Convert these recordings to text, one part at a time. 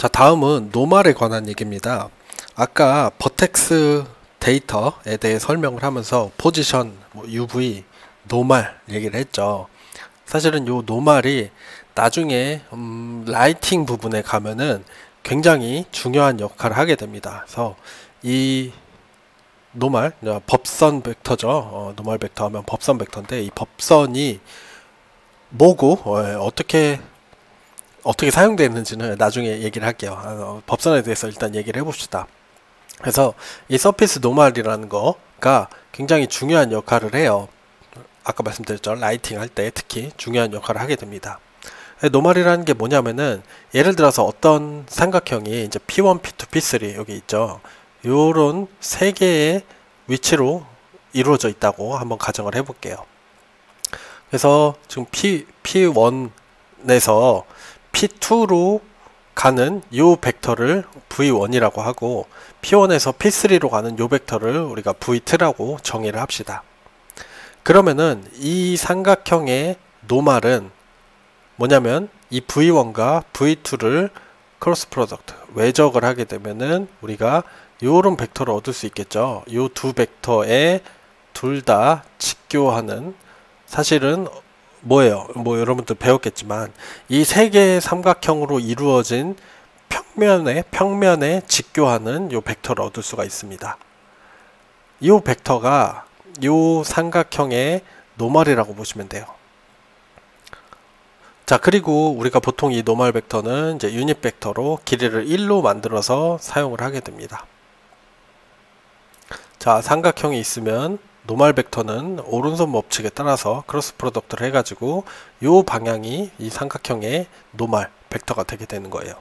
자, 다음은 노말에 관한 얘기입니다. 아까 버텍스 데이터에 대해 설명을 하면서 포지션, UV, 노말 얘기를 했죠. 사실은 요 노말이 나중에 라이팅 부분에 가면은 굉장히 중요한 역할을 하게 됩니다. 그래서 이 노말, 법선 벡터죠. 노말 벡터 하면 법선 벡터인데, 이 법선이 뭐고 어떻게 사용되는지는 나중에 얘기를 할게요. 법선에 대해서 일단 얘기를 해봅시다. 그래서 이 서피스 노말이라는 거가 굉장히 중요한 역할을 해요. 아까 말씀드렸죠. 라이팅 할 때 특히 중요한 역할을 하게 됩니다. 노말이라는 게 뭐냐면은, 예를 들어서 어떤 삼각형이 이제 P1, P2, P3 여기 있죠. 요런 세 개의 위치로 이루어져 있다고 한번 가정을 해볼게요. 그래서 지금 P1에서 P2로 가는 요 벡터를 V1이라고 하고, P1에서 P3로 가는 요 벡터를 우리가 V2라고 정의를 합시다. 그러면은 이 삼각형의 노말은 뭐냐면, 이 V1과 V2를 크로스 프로덕트, 외적을 하게 되면은 우리가 요런 벡터를 얻을 수 있겠죠. 요 두 벡터에 둘 다 직교하는, 사실은 뭐예요? 여러분들 배웠겠지만 이 세 개의 삼각형으로 이루어진 평면에 직교하는 요 벡터를 얻을 수가 있습니다. 요 벡터가 요 삼각형의 노말이라고 보시면 돼요. 자, 그리고 우리가 보통 이 노말 벡터는 이제 유닛 벡터로 길이를 1로 만들어서 사용을 하게 됩니다. 자, 삼각형이 있으면 노말 벡터는 오른손 법칙에 따라서 크로스 프로덕트를 해가지고 요 방향이 이 삼각형의 노말 벡터가 되게 되는 거예요.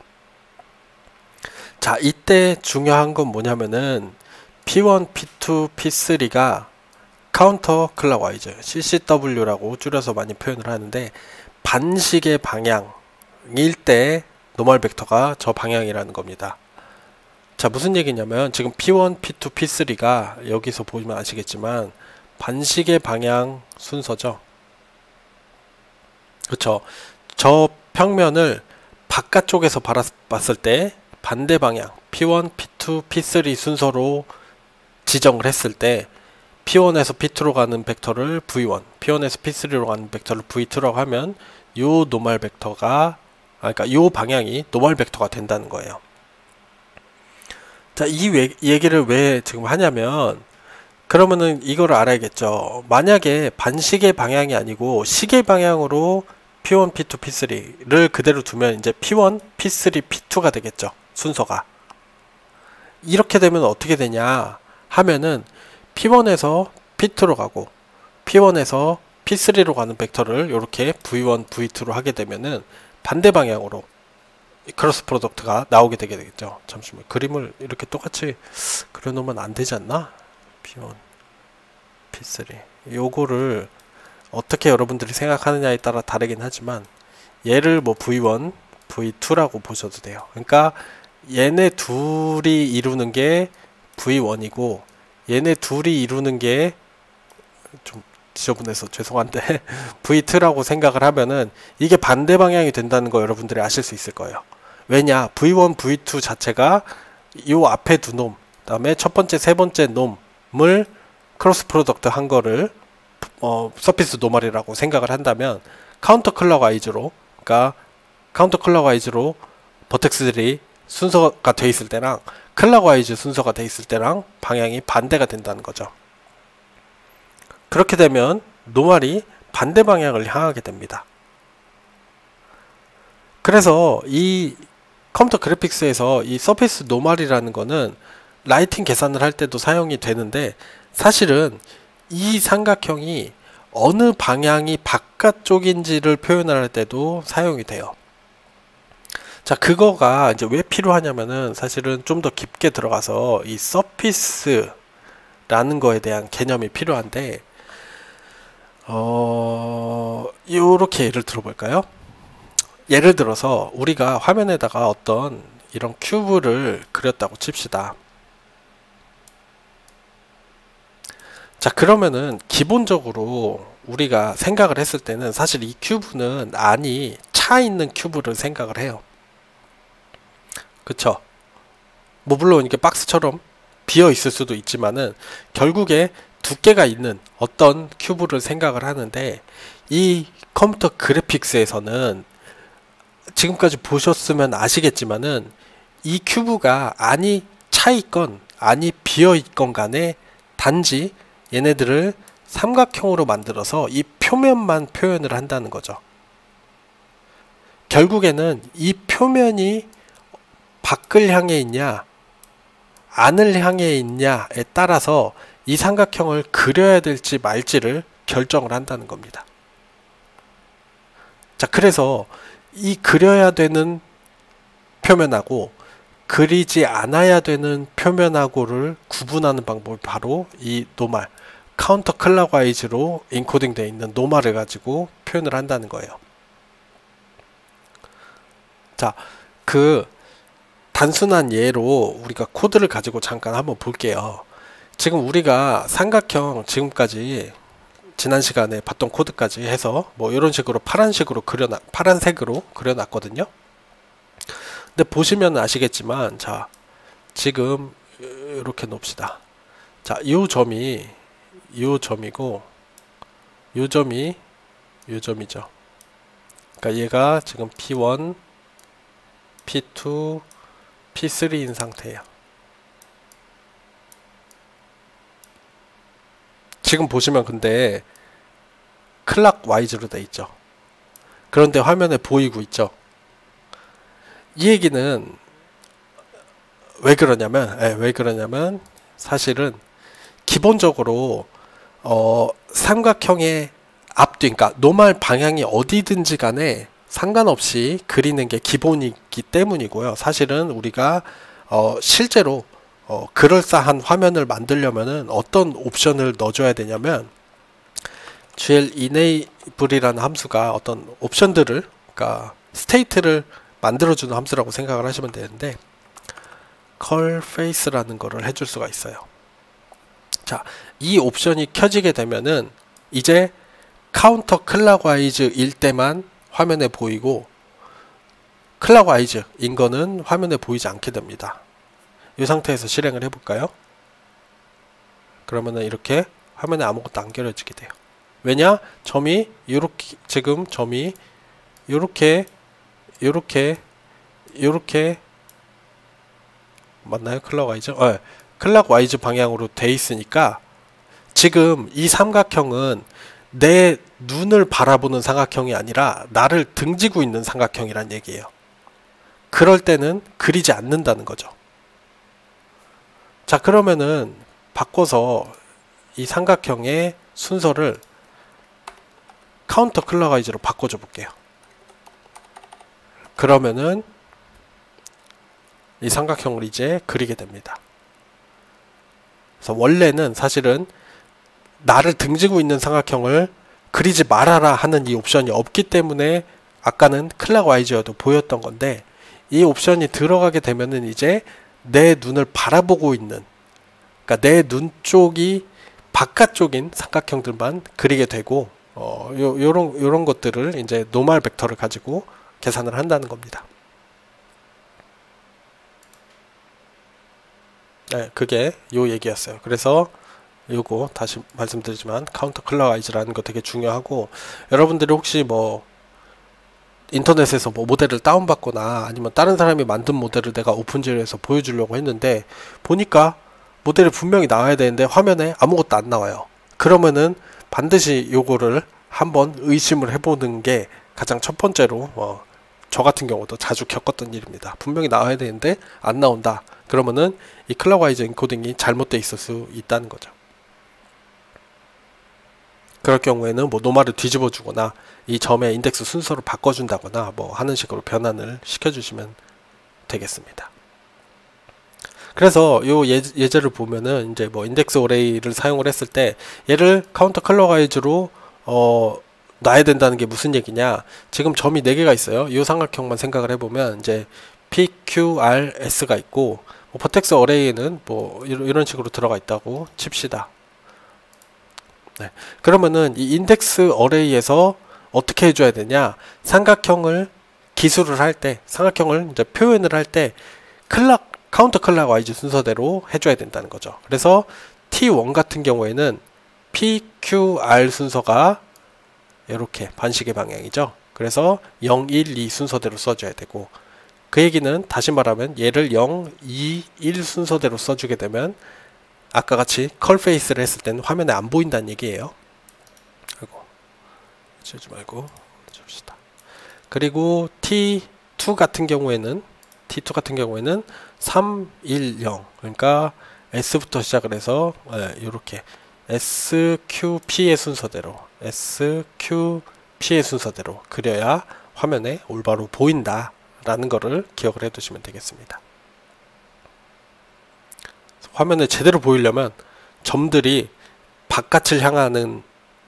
자, 이때 중요한 건 뭐냐면은 P1, P2, P3가 카운터 클락와이즈, CCW라고 줄여서 많이 표현을 하는데, 반시계 방향일 때 노말 벡터가 저 방향이라는 겁니다. 자, 무슨 얘기냐면, 지금 P1, P2, P3가 여기서 보시면 아시겠지만 반시계 방향 순서죠. 그렇죠. 저 평면을 바깥쪽에서 바라봤을 때 반대 방향 P1, P2, P3 순서로 지정을 했을 때, P1에서 P2로 가는 벡터를 V1, P1에서 P3로 가는 벡터를 V2라고 하면 요 노말 벡터가, 그러니까 요 방향이 노말 벡터가 된다는 거예요. 자, 이 얘기를 왜 지금 하냐면, 그러면은 이거를 알아야겠죠. 만약에 반시계 방향이 아니고 시계 방향으로 P1, P2, P3를 그대로 두면 이제 P1, P3, P2가 되겠죠. 순서가. 이렇게 되면 어떻게 되냐 하면은 P1에서 P2로 가고 P1에서 P3로 가는 벡터를 이렇게 V1, V2로 하게 되면은 반대 방향으로 크로스 프로덕트가 나오게 되게 되겠죠. 잠시만, 그림을 이렇게 똑같이 그려놓으면 안 되지 않나? P1, P3 요거를 어떻게 여러분들이 생각하느냐에 따라 다르긴 하지만, 얘를 뭐 V1, V2라고 보셔도 돼요. 그러니까 얘네 둘이 이루는 게 V1이고 얘네 둘이 이루는 게, 좀 지저분해서 죄송한데 V2라고 생각을 하면은 이게 반대 방향이 된다는 거 여러분들이 아실 수 있을 거예요. 왜냐, V1, V2 자체가 요 앞에 두 놈, 그 다음에 첫 번째, 세 번째 놈을 크로스 프로덕트 한 거를 서피스 노말이라고 생각을 한다면, 카운터 클럭와이즈로, 그러니까 카운터 클럭와이즈로 버텍스들이 순서가 돼 있을 때랑 클락와이즈 순서가 돼 있을 때랑 방향이 반대가 된다는 거죠. 그렇게 되면 노말이 반대 방향을 향하게 됩니다. 그래서 이 컴퓨터 그래픽스에서 이 서피스 노말이라는 거는 라이팅 계산을 할 때도 사용이 되는데, 사실은 이 삼각형이 어느 방향이 바깥쪽인지를 표현을 할 때도 사용이 돼요. 자, 그거가 이제 왜 필요하냐면은, 사실은 좀 더 깊게 들어가서 이 서피스라는 거에 대한 개념이 필요한데, 요렇게 예를 들어볼까요? 예를 들어서 우리가 화면에다가 어떤 이런 큐브를 그렸다고 칩시다. 자, 그러면은 기본적으로 우리가 생각을 했을 때는 사실 이 큐브는 안이 차 있는 큐브를 생각을 해요. 그쵸? 뭐 물론 이게 박스처럼 비어 있을 수도 있지만은 결국에 두께가 있는 어떤 큐브를 생각을 하는데, 이 컴퓨터 그래픽스에서는 지금까지 보셨으면 아시겠지만은 이 큐브가 안이 차 있건 안이 비어 있건 간에 단지 얘네들을 삼각형으로 만들어서 이 표면만 표현을 한다는 거죠. 결국에는 이 표면이 밖을 향해 있냐 안을 향해 있냐에 따라서 이 삼각형을 그려야 될지 말지를 결정을 한다는 겁니다. 자, 그래서 이 그려야 되는 표면하고 그리지 않아야 되는 표면하고를 구분하는 방법이 바로 이 노말, 카운터 클락와이즈로 인코딩 되어 있는 노말을 가지고 표현을 한다는 거예요. 자, 그 단순한 예로 우리가 코드를 가지고 잠깐 한번 볼게요. 지금 우리가 삼각형 지금까지 지난 시간에 봤던 코드까지 해서 뭐 이런 식으로 파란색으로 그려놨거든요. 근데 보시면 아시겠지만, 자, 지금 이렇게 놓읍시다. 자, 요 점이 요 점이고 요 점이 요 점이죠. 그러니까 얘가 지금 P1, P2, P3인 상태예요. 지금 보시면 근데 클락와이즈로 돼 있죠. 그런데 화면에 보이고 있죠. 이 얘기는 왜 그러냐면 사실은 기본적으로 삼각형의 앞뒤, 그러니까 노말 방향이 어디든지 간에 상관없이 그리는 게 기본이기 때문이고요. 사실은 우리가 실제로 그럴싸한 화면을 만들려면은 어떤 옵션을 넣어줘야 되냐면, GL enable이라는 함수가 어떤 옵션들을, 그러니까 스테이트를 만들어주는 함수라고 생각을 하시면 되는데, call face라는 거를 해줄 수가 있어요. 자, 이 옵션이 켜지게 되면은 이제 카운터 클락와이즈일 때만 화면에 보이고, 클락와이즈인 거는 화면에 보이지 않게 됩니다. 이 상태에서 실행을 해볼까요? 그러면은 이렇게 화면에 아무것도 안 그려지게 돼요. 왜냐? 점이 요렇게, 지금 점이 요렇게 맞나요? 클락와이즈? 클락와이즈 방향으로 돼 있으니까 지금 이 삼각형은 내 눈을 바라보는 삼각형이 아니라 나를 등지고 있는 삼각형이란 얘기예요. 그럴 때는 그리지 않는다는 거죠. 자, 그러면은 바꿔서 이 삼각형의 순서를 카운터 클락와이즈로 바꿔줘 볼게요. 그러면은 이 삼각형을 이제 그리게 됩니다. 그래서 원래는 사실은 나를 등지고 있는 삼각형을 그리지 말아라 하는 이 옵션이 없기 때문에 아까는 클락와이즈여도 보였던 건데, 이 옵션이 들어가게 되면은 이제 내 눈을 바라보고 있는, 그러니까 내 눈 쪽이 바깥쪽인 삼각형들만 그리게 되고, 요런 것들을 이제 노멀 벡터를 가지고 계산을 한다는 겁니다. 네, 그게 요 얘기였어요. 그래서 요거 다시 말씀드리지만 카운터 클락와이즈라는 거 되게 중요하고, 여러분들이 혹시 뭐 인터넷에서 뭐 모델을 다운받거나 아니면 다른 사람이 만든 모델을 내가 오픈GL에서 보여주려고 했는데 보니까 모델이 분명히 나와야 되는데 화면에 아무것도 안 나와요. 그러면은 반드시 요거를 한번 의심을 해보는 게 가장 첫 번째로, 저 같은 경우도 자주 겪었던 일입니다. 분명히 나와야 되는데 안 나온다. 그러면은 이 클락와이즈 인코딩이 잘못되어 있을 수 있다는 거죠. 그럴 경우에는 뭐 노말을 뒤집어 주거나 이 점의 인덱스 순서를 바꿔준다거나 뭐 하는 식으로 변환을 시켜주시면 되겠습니다. 그래서 요 예제를 보면은 이제 뭐 인덱스 어레이를 사용을 했을 때 얘를 카운터 클락와이즈로 놔야 된다는 게 무슨 얘기냐? 지금 점이 4개가 있어요. 이 삼각형만 생각을 해보면 이제 P, Q, R, S가 있고, 뭐 버텍스 어레이에는 뭐 이런 식으로 들어가 있다고 칩시다. 네. 그러면은 이 인덱스 어레이에서 어떻게 해줘야 되냐? 삼각형을 기술을 할 때, 삼각형을 이제 표현을 할 때 카운터 클락와이즈 순서대로 해줘야 된다는 거죠. 그래서 T1 같은 경우에는 PQR 순서가 이렇게 반시계 방향이죠. 그래서 0, 1, 2 순서대로 써줘야 되고, 그 얘기는 다시 말하면 얘를 0, 2, 1 순서대로 써주게 되면 아까 같이 컬 페이스를 했을 때는 화면에 안 보인다는 얘기예요. 아이고, 지우지 말고 줍시다. 그리고 T2 같은 경우에는 3, 1, 0, 그러니까 S부터 시작을 해서 이렇게 SQP의 순서대로 그려야 화면에 올바로 보인다 라는 거를 기억을 해 두시면 되겠습니다. 화면에 제대로 보이려면 점들이 바깥을 향하는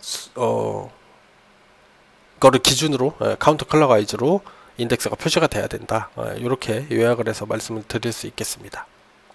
거를 기준으로 카운터 클럭와이즈로 인덱스가 표시가 돼야 된다. 이렇게 요약을 해서 말씀을 드릴 수 있겠습니다.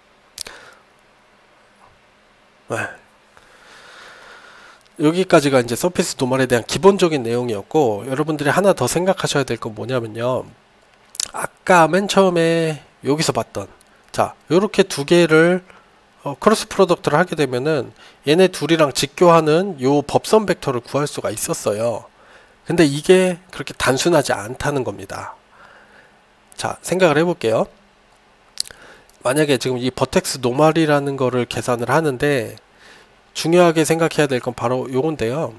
여기까지가 이제 서피스 노멀에 대한 기본적인 내용이었고, 여러분들이 하나 더 생각하셔야 될 건 뭐냐면요, 아까 맨 처음에 여기서 봤던, 자, 요렇게 두 개를 크로스 프로덕트를 하게 되면은 얘네 둘이랑 직교하는 요 법선 벡터를 구할 수가 있었어요. 근데 이게 그렇게 단순하지 않다는 겁니다. 자, 생각을 해볼게요. 만약에 지금 이 버텍스 노멀이라는 거를 계산을 하는데 중요하게 생각해야 될 건 바로 요건데요.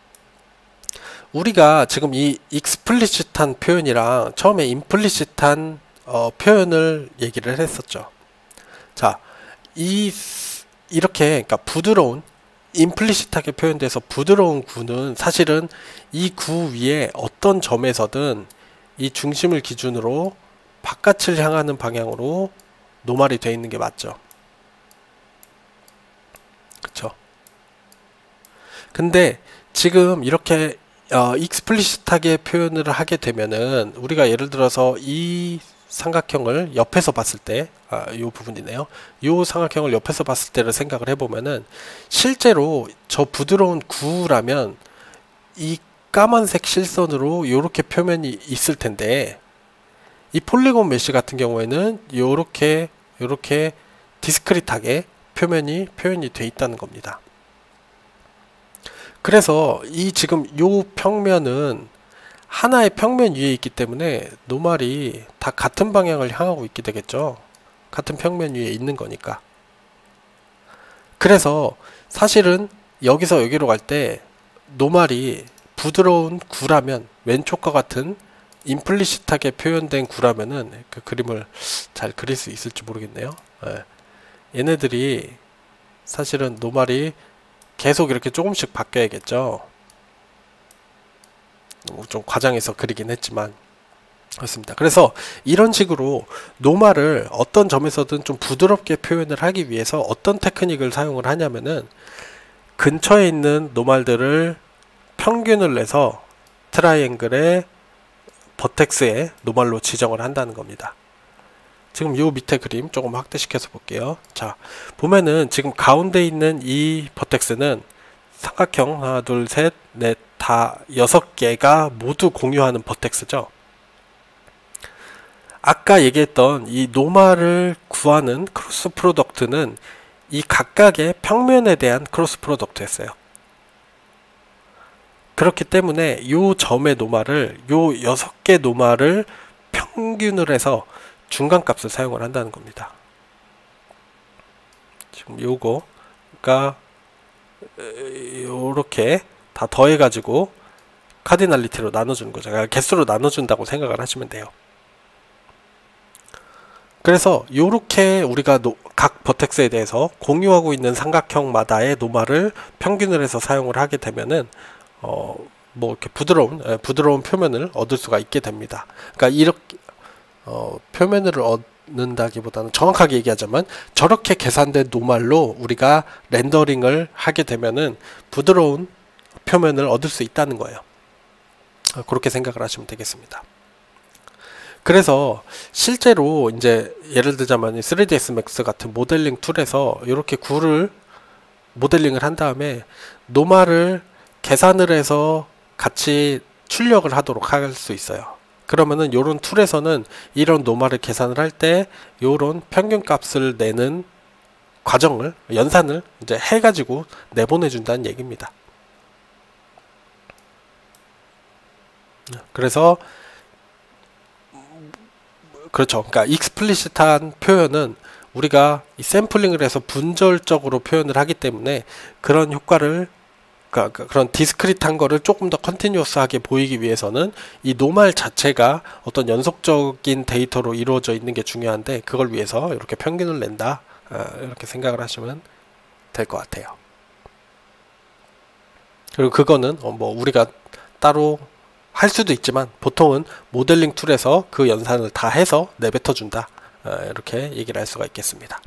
우리가 지금 이 익스플리시트한 표현이랑 처음에 임플리시트한 표현을 얘기를 했었죠. 자, 이렇게 그러니까 부드러운, 임플리시트하게 표현돼서 부드러운 구는 사실은 이 구 위에 어떤 점에서든 이 중심을 기준으로 바깥을 향하는 방향으로 노말이 되어 있는 게 맞죠. 그쵸? 근데 지금 이렇게 익스플리시트하게 표현을 하게 되면은 우리가 예를 들어서 이 삼각형을 옆에서 봤을 때, 이 부분이네요. 이 삼각형을 옆에서 봤을 때를 생각을 해보면은 실제로 저 부드러운 구라면 이 까만색 실선으로 이렇게 표면이 있을 텐데, 이 폴리곤 메쉬 같은 경우에는 요렇게 디스크릿하게 표현이 돼 있다는 겁니다. 그래서 이 지금 요 평면은 하나의 평면 위에 있기 때문에 노말이 다 같은 방향을 향하고 있게 되겠죠. 같은 평면 위에 있는 거니까. 그래서 사실은 여기서 여기로 갈 때 노말이 부드러운 구라면, 왼쪽과 같은 임플리시트하게 표현된 구라면은 그 그림을 잘 그릴 수 있을지 모르겠네요. 얘네들이 사실은 노말이 계속 이렇게 조금씩 바뀌어야겠죠. 좀 과장해서 그리긴 했지만 그렇습니다. 그래서 이런 식으로 노말을 어떤 점에서든 좀 부드럽게 표현을 하기 위해서 어떤 테크닉을 사용을 하냐면은 근처에 있는 노말들을 평균을 내서 트라이앵글의 버텍스에 노말로 지정을 한다는 겁니다. 지금 요 밑에 그림 조금 확대시켜서 볼게요. 자, 보면은 지금 가운데 있는 이 버텍스는 삼각형 하나, 둘, 셋, 넷, 다 6개가 모두 공유하는 버텍스죠. 아까 얘기했던 이 노말을 구하는 크로스 프로덕트는 이 각각의 평면에 대한 크로스 프로덕트였어요. 그렇기 때문에 요 점의 노말을, 요 6개 노말을 평균을 해서 중간값을 사용을 한다는 겁니다. 지금 요거가 요렇게 다 더해가지고 카디널리티로 나눠주는 거죠. 그러니까 개수로 나눠준다고 생각을 하시면 돼요. 그래서 요렇게 우리가 각 버텍스에 대해서 공유하고 있는 삼각형마다의 노말을 평균을 해서 사용을 하게 되면은 뭐 이렇게 부드러운 표면을 얻을 수가 있게 됩니다. 그러니까 이렇게 표면을 얻는다기보다는 정확하게 얘기하자면 저렇게 계산된 노말로 우리가 렌더링을 하게 되면은 부드러운 표면을 얻을 수 있다는 거예요. 그렇게 생각을 하시면 되겠습니다. 그래서 실제로 이제 예를 들자면 3ds max 같은 모델링 툴에서 이렇게 구를 모델링을 한 다음에 노말을 계산을 해서 같이 출력을 하도록 할 수 있어요. 그러면은 요런 툴에서는 이런 노말을 계산을 할 때 요런 평균값을 내는 과정을, 연산을 이제 해가지고 내보내준다는 얘기입니다. 그래서 그렇죠. 그러니까 익스플리시트한 표현은 우리가 이 샘플링을 해서 분절적으로 표현을 하기 때문에 그런 효과를, 그러니까 그런 디스크릿한 거를 조금 더 컨티뉴어스하게 보이기 위해서는 이 노말 자체가 어떤 연속적인 데이터로 이루어져 있는 게 중요한데, 그걸 위해서 이렇게 평균을 낸다, 이렇게 생각을 하시면 될 것 같아요. 그리고 그거는 뭐 우리가 따로 할 수도 있지만 보통은 모델링 툴에서 그 연산을 다 해서 내뱉어 준다, 이렇게 얘기를 할 수가 있겠습니다.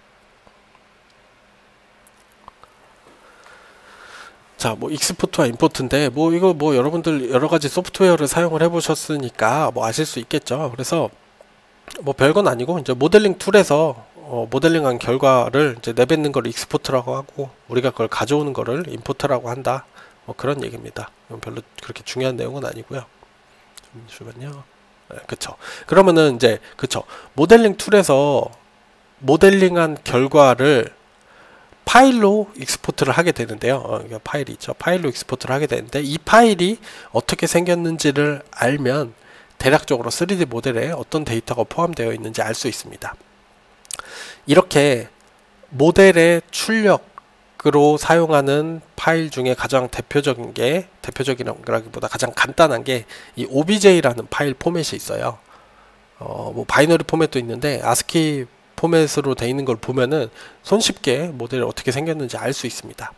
자, 뭐 익스포트와 임포트인데 뭐 이거 뭐 여러분들 여러 가지 소프트웨어를 사용을 해보셨으니까 뭐 아실 수 있겠죠. 그래서 뭐 별건 아니고 이제 모델링 툴에서 모델링한 결과를 이제 내뱉는 걸 익스포트라고 하고, 우리가 그걸 가져오는 거를 임포트라고 한다, 뭐 그런 얘기입니다. 별로 그렇게 중요한 내용은 아니고요. 잠시만요. 그쵸. 그러면은 이제, 그쵸. 모델링 툴에서 모델링한 결과를 파일로 익스포트를 하게 되는데요. 파일이 있죠. 파일로 익스포트를 하게 되는데, 이 파일이 어떻게 생겼는지를 알면 대략적으로 3D 모델에 어떤 데이터가 포함되어 있는지 알 수 있습니다. 이렇게 모델의 출력으로 사용하는 파일 중에 가장 대표적이라기보다 가장 간단한 게 이 OBJ라는 파일 포맷이 있어요. 뭐 바이너리 포맷도 있는데 아스키 포맷으로 되어 있는 걸 보면은 손쉽게 모델이 어떻게 생겼는지 알 수 있습니다.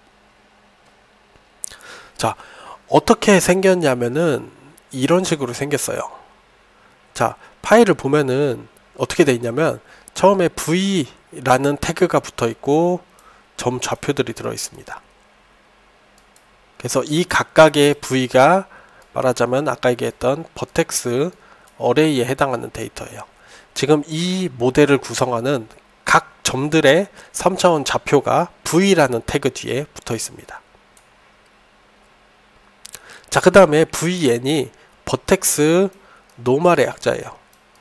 자, 어떻게 생겼냐면은 이런 식으로 생겼어요. 자, 파일을 보면은 어떻게 되어 있냐면 처음에 V라는 태그가 붙어 있고 점 좌표들이 들어 있습니다. 그래서 이 각각의 V가 말하자면 아까 얘기했던 버텍스 어레이에 해당하는 데이터예요. 지금 이 모델을 구성하는 각 점들의 3차원 좌표가 V라는 태그 뒤에 붙어 있습니다. 자, 그 다음에 VN이 버텍스 노말의 약자예요.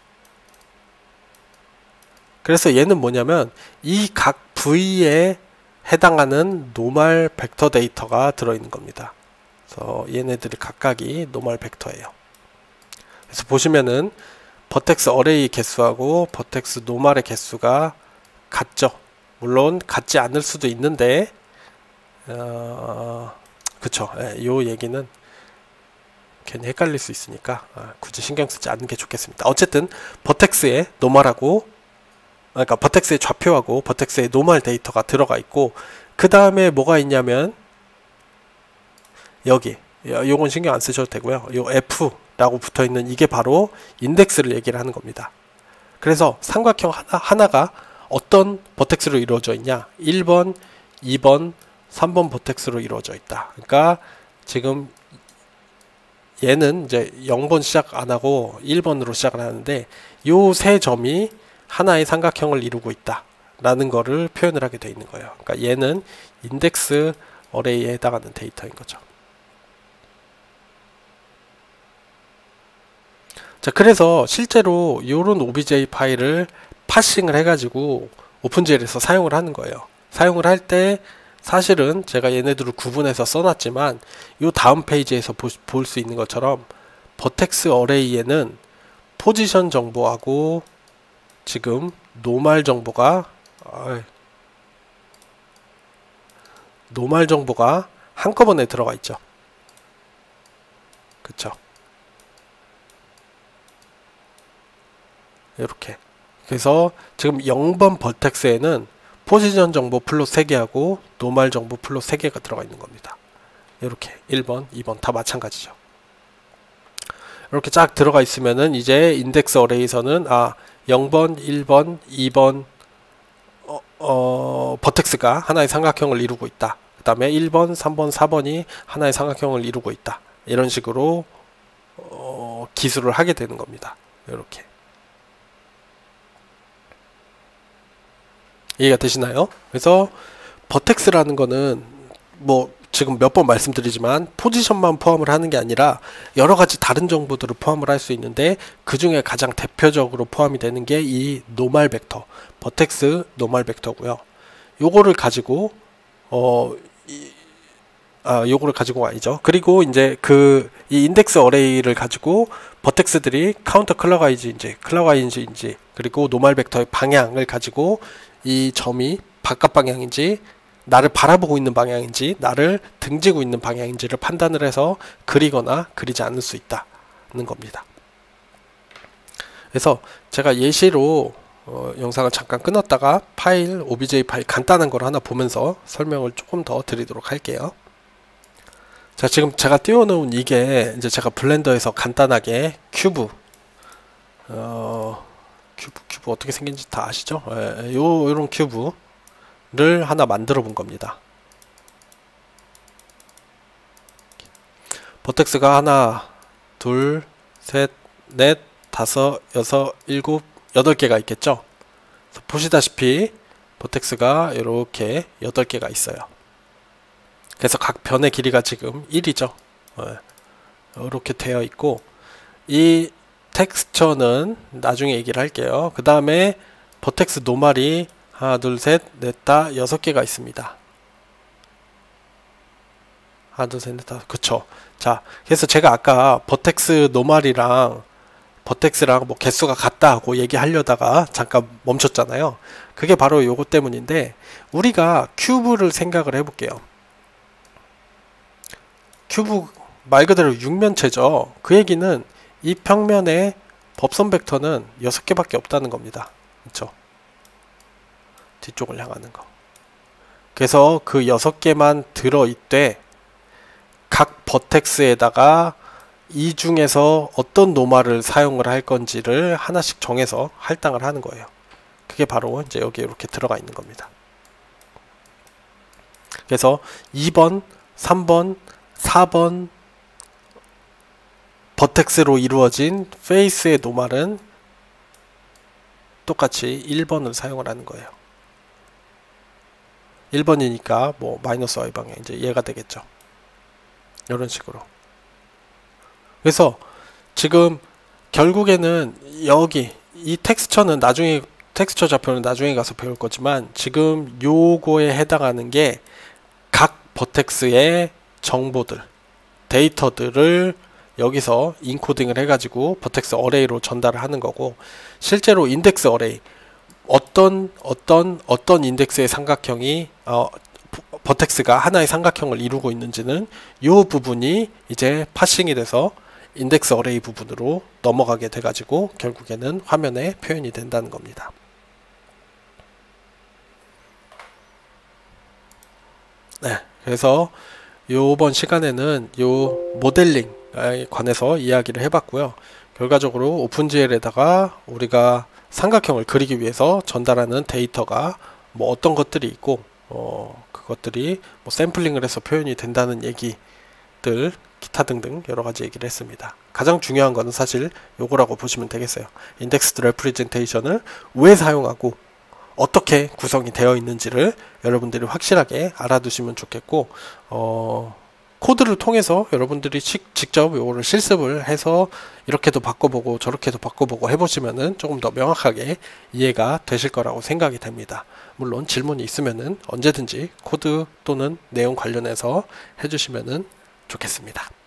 그래서 얘는 뭐냐면 이 각 V에 해당하는 노말 벡터 데이터가 들어있는 겁니다. 그래서 얘네들이 각각이 노말 벡터예요. 그래서 보시면은 버텍스 어레이 개수하고 버텍스 노말의 개수가 같죠. 물론 같지 않을 수도 있는데 그쵸. 요 얘기는 괜히 헷갈릴 수 있으니까 굳이 신경 쓰지 않는 게 좋겠습니다. 어쨌든 버텍스의 노말하고, 그러니까 버텍스의 좌표하고 버텍스의 노말 데이터가 들어가 있고, 그 다음에 뭐가 있냐면 여기, 요건 신경 안 쓰셔도 되고요. 요 F라고 붙어 있는 이게 바로 인덱스를 얘기를 하는 겁니다. 그래서 삼각형 하나가 어떤 버텍스로 이루어져 있냐, 1번, 2번, 3번 버텍스로 이루어져 있다. 그러니까 지금 얘는 이제 0번 시작 안 하고 1번으로 시작을 하는데 요 세 점이 하나의 삼각형을 이루고 있다 라는 거를 표현을 하게 되어 있는 거예요. 그러니까 얘는 인덱스 어레이에 해당하는 데이터인 거죠. 자, 그래서 실제로 요런 OBJ 파일을 파싱을 해가지고 오픈GL에서 사용을 하는 거예요. 사용을 할 때 사실은 제가 얘네들을 구분해서 써놨지만 요 다음 페이지에서 볼 수 있는 것처럼 버텍스 어레이에는 포지션 정보하고 지금 노말 정보가 한꺼번에 들어가 있죠. 그쵸? 이렇게. 그래서 지금 0번 버텍스에는 포지션 정보 플러스 3개하고 노말 정보 플러스 3개가 들어가 있는 겁니다. 이렇게 1번, 2번 다 마찬가지죠. 이렇게 쫙 들어가 있으면은 이제 인덱스 어레이에서는 0번, 1번, 2번 버텍스가 하나의 삼각형을 이루고 있다. 그 다음에 1번, 3번, 4번이 하나의 삼각형을 이루고 있다. 이런 식으로 기술을 하게 되는 겁니다. 이렇게. 이해가 되시나요? 그래서 버텍스라는 거는 뭐 지금 몇 번 말씀드리지만 포지션만 포함을 하는 게 아니라 여러 가지 다른 정보들을 포함을 할 수 있는데, 그 중에 가장 대표적으로 포함이 되는 게 이 노멀 벡터, 버텍스 노멀 벡터고요. 요거를 가지고 요거를 가지고 아니죠. 그리고 이제 이 인덱스 어레이를 가지고 버텍스들이 카운터 클럭와이즈인지 그리고 노멀 벡터의 방향을 가지고 이 점이 바깥 방향인지, 나를 바라보고 있는 방향인지, 나를 등지고 있는 방향인지를 판단을 해서 그리거나 그리지 않을 수 있다는 겁니다. 그래서 제가 예시로 영상을 잠깐 끊었다가 OBJ 파일 간단한 걸 하나 보면서 설명을 조금 더 드리도록 할게요. 자, 지금 제가 띄워놓은 이게 이제 제가 블렌더에서 간단하게 큐브 어떻게 생긴지 다 아시죠? 예, 요런 큐브를 하나 만들어 본 겁니다. 버텍스가 하나, 둘, 셋, 넷, 다섯, 여섯, 일곱, 8개가 있겠죠? 보시다시피 버텍스가 이렇게 8개가 있어요. 그래서 각 변의 길이가 지금 1이죠. 이렇게 되어 있고, 이 텍스처는 나중에 얘기를 할게요. 그 다음에 버텍스 노멀이 하나, 둘, 셋, 넷, 다 6개가 있습니다. 하나, 둘, 셋, 넷, 다. 그쵸. 자, 그래서 제가 아까 버텍스 노멀이랑 버텍스랑 뭐 개수가 같다 하고 얘기하려다가 잠깐 멈췄잖아요. 그게 바로 요거 때문인데, 우리가 큐브를 생각을 해볼게요. 큐브 말 그대로 육면체죠. 그 얘기는 이 평면에 법선 벡터는 6개밖에 없다는 겁니다. 그렇죠? 뒤쪽을 향하는 거. 그래서 그 6개만 들어있되, 각 버텍스에다가 이 중에서 어떤 노멀을 사용을 할 건지를 하나씩 정해서 할당을 하는 거예요. 그게 바로 이제 여기 이렇게 들어가 있는 겁니다. 그래서 2번, 3번, 4번 버텍스로 이루어진 페이스의 노멀은 똑같이 1번을 사용을 하는 거예요. 1번이니까 뭐 마이너스 y 방향, 이제 얘가 되겠죠. 이런 식으로. 그래서 지금 결국에는 여기 이 텍스처는 나중에, 텍스처 좌표는 나중에 가서 배울 거지만, 지금 요거에 해당하는 게 각 버텍스의 정보들, 데이터들을 여기서 인코딩을 해가지고 버텍스 어레이로 전달을 하는 거고, 실제로 인덱스 어레이, 어떤 인덱스의 삼각형이 버텍스가 하나의 삼각형을 이루고 있는지는 이 부분이 이제 파싱이 돼서 인덱스 어레이 부분으로 넘어가게 돼가지고 결국에는 화면에 표현이 된다는 겁니다. 네, 그래서 요번 시간에는 요 모델링에 관해서 이야기를 해봤고요. 결과적으로 오픈GL에다가 우리가 삼각형을 그리기 위해서 전달하는 데이터가 뭐 어떤 것들이 있고, 그것들이 뭐 샘플링을 해서 표현이 된다는 얘기들, 기타 등등 여러가지 얘기를 했습니다. 가장 중요한 거는 사실 요거라고 보시면 되겠어요. 인덱스드 레프리젠테이션을 왜 사용하고 어떻게 구성이 되어 있는지를 여러분들이 확실하게 알아두시면 좋겠고, 코드를 통해서 여러분들이 직접 요거를 실습을 해서 이렇게도 바꿔보고 저렇게도 바꿔보고 해보시면은 조금 더 명확하게 이해가 되실 거라고 생각이 됩니다. 물론 질문이 있으면은 언제든지 코드 또는 내용 관련해서 해주시면은 좋겠습니다.